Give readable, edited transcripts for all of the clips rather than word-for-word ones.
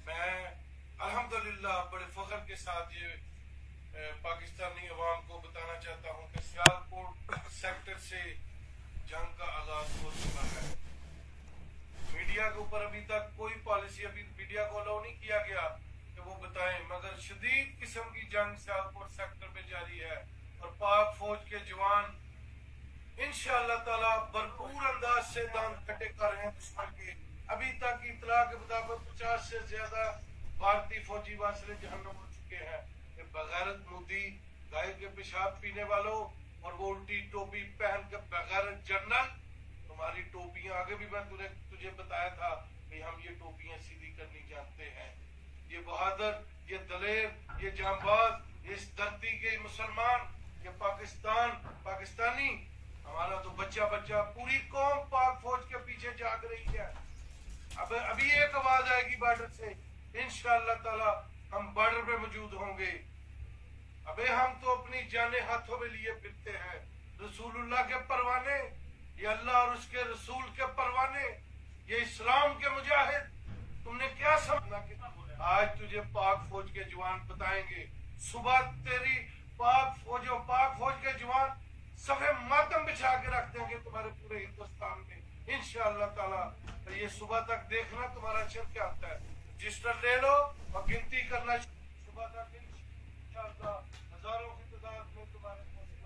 میں الحمدللہ بڑے فخر کے ساتھ یہ پاکستانی عوام کو بتانا چاہتا ہوں کہ سیالکوٹ سیکٹر سے جنگ کا آغاز ہو چکا ہے۔ میڈیا کے اوپر ابھی تک کوئی پالیسی ابھی میڈیا کو الاؤ نہیں کیا گیا کہ وہ بتائیں، مگر شدید قسم کی جنگ سیالکوٹ سیکٹر میں جاری ہے اور پاک فوج کے جوان انشاءاللہ تعالی بھرپور انداز سے دان کٹے کر رہے ہیں دشمن کے۔ ابھی تک اطلاع کے مطابق 50 سے زیادہ بھارتی فوجی واصل جہنم ہو چکے ہیں کہ بغیرت مودی گائے کے پیشاب پینے والوں اور وہ الٹی ٹوپی پہن کے بغیرت جنرل، تمہاری ٹوپیاں آگے بھی میں تجھے بتایا تھا کہ ہم یہ ٹوپیاں سیدھی کرنی جانتے ہیں۔ یہ بہادر، یہ دلیر، یہ جانباز، اس دھرتی کے مسلمان، یہ پاکستانی، ہمارا تو بچہ پوری قوم پاک فوج کے پیچھے جاگ رہی ہے۔ ابھی ایک آواز آئے گی بارڈر سے، انشاءاللہ تعالی ہم بارڈر پہ موجود ہوں گے۔ ابے ہم تو اپنی جانیں ہاتھوں میں لیے پھرتے ہیں، رسول اللہ کے پروانے، یہ اللہ اور اس کے رسول کے پروانے، یہ اسلام کے مجاہد، تم نے کیا سمجھنا کہ آج تجھے پاک فوج کے جوان بتائیں گے۔ صبح تیری پاک فوج کے جوان صفے ماتم بچھا کے رکھ دیں گے تمہارے پورے ہندوستان میں انشاءاللہ تعالی۔ یہ صبح تک دیکھنا تمہارا اچھل کیا ہوتا ہے۔ رجسٹر لے لو اور گنتی کرنا صبح تک انشاءاللہ ہزاروں کی تعداد میں تمہارے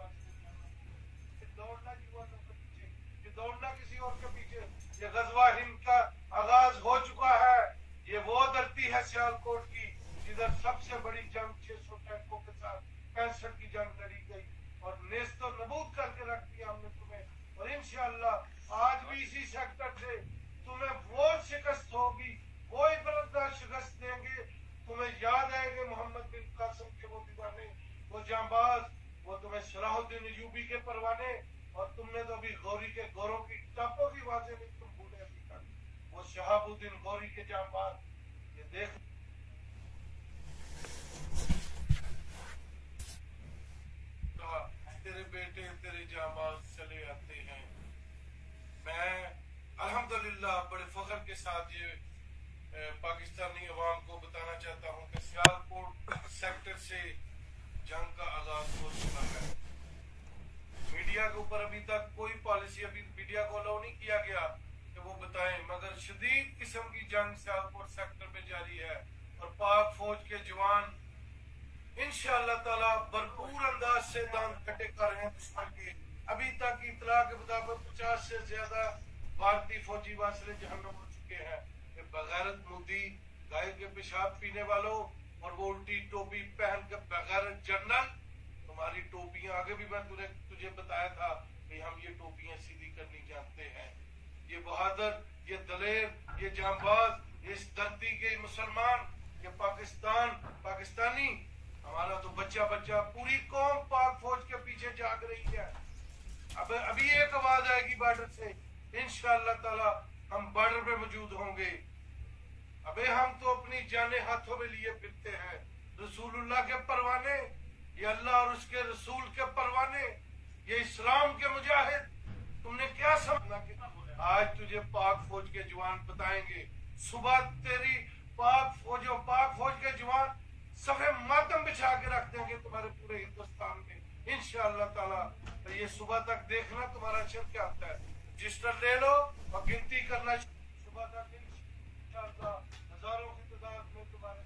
دوڑنا جوانوں کے پیچھے، یہ دوڑنا کسی اور کے پیچھے۔ یہ غزوہ ہند کا آغاز ہو چکا ہے۔ یہ وہ دھرتی ہے سیالکوٹ کی جدھر سب سے بڑی جنگ 600 ٹینکوں کے ساتھ 65 کی جنگ لڑی گئی اور نیست و نبود کر کے رکھ دیا ہم نے تمہیں، اور انشاءاللہ آج بھی اسی سیکٹر سے تمہیں وہ شکست ہوگی، وہ عبرتناک شکست دیں گے۔ تمہیں یاد آئے گے محمد بن قاسم کے وہ دیوانے، وہ جانباز، وہ تمہیں صلاح الدین ایوبی کے پروانے، اور تم نے تو ابھی غوری کے گوروں کی ٹاپوں کی واضح نہیں تم بھولے ابھی تک، وہ شہاب الدین غوری کے جانباز۔ یہ دیکھ تیرے بیٹے تیرے جانباز چلے آتے ہیں۔ میں الحمدللہ بڑے فخر کے ساتھ یہ پاکستانی عوام کو بتانا چاہتا ہوں کہ سیالکوٹ سیکٹر سے جنگ کا آغاز ہو چکا ہے۔ میڈیا کے اوپر ابھی تک کوئی پالیسی ابھی میڈیا کو الاؤ نہیں کیا گیا کہ وہ بتائیں، مگر شدید قسم کی جنگ سیالکوٹ سیکٹر میں جاری ہے اور پاک فوج کے جوان انشاءاللہ تعالی بھرپور انداز سے دان کٹے کر رہے ہیں دشمن کے۔ ابھی تک اطلاع کے مطابق 50 سے زیادہ بھارتی فوجی واصل جہنم ہو چکے ہیں کہ بغیرت مودی گائے کے پیشاب پینے والوں اور وہ الٹی ٹوپی پہن کے بغیرت جنرل، تمہاری ٹوپیاں آگے بھی میں تجھے بتایا تھا کہ ہم یہ ٹوپیاں سیدھی کرنی جانتے ہیں۔ یہ بہادر، یہ دلیر، یہ جانباز، اس دھرتی کے مسلمان، یہ پاکستانی، ہمارا تو بچہ پوری قوم پاک فوج کے پیچھے جاگ رہی ہے۔ ابھی ایک آواز آئے گی بارڈر سے، انشاءاللہ تعالی ہم بارڈر پہ موجود ہوں گے۔ ابے ہم تو اپنی جانیں ہاتھوں میں لیے پھرتے ہیں، رسول اللہ کے پروانے، یہ اللہ اور اس کے رسول کے پروانے، یہ اسلام کے مجاہد، تم نے کیا سمجھنا کہ آج تجھے پاک فوج کے جوان بتائیں گے۔ صبح تیری پاک فوج کے جوان صفے ماتم بچھا کے رکھ دیں گے تمہارے پورے ہندوستان میں انشاءاللہ تعالی۔ یہ صبح تک دیکھنا تمہارا اچھل کیا ہوتا ہے۔ رجسٹر لے لو اور گنتی کرنا صبح تک انشاءاللہ ہزاروں کی تعداد میں تمہارے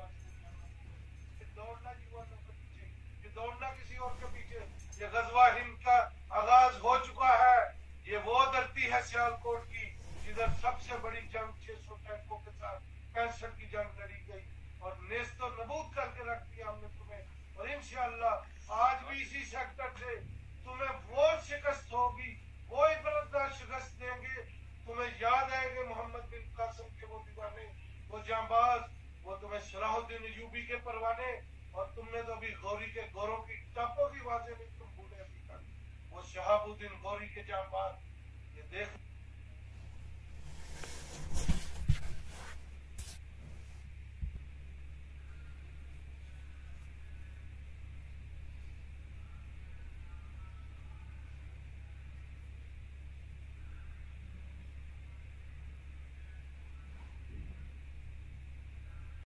دوڑنا جوانوں کے پیچھے، یہ دوڑنا کسی اور کے پیچھے۔ یہ غزوہ ہند کا آغاز ہو چکا ہے۔ یہ وہ دھرتی ہے سیالکوٹ کی جدھر سب سے بڑی جنگ 600 ٹینکوں کے ساتھ 65 کی جنگ لڑی گئی اور نیست و نبود کر کے رکھ دیا ہم نے تمہیں، اور انشاءاللہ آج بھی اسی سیکٹر سے تمہیں وہ شکست ہوگی، وہ عبرتناک شکست دیں گے۔ تمہیں یاد آئے گے محمد بن قاسم کے وہ دیوانے، وہ جانباز، وہ تمہیں صلاح الدین ایوبی کے پروانے، اور تم نے تو ابھی غوری کے گوروں کی ٹاپوں کی واضح نہیں تم بھولے ابھی تک، وہ شہاب الدین غوری کے جانباز۔ یہ دیکھ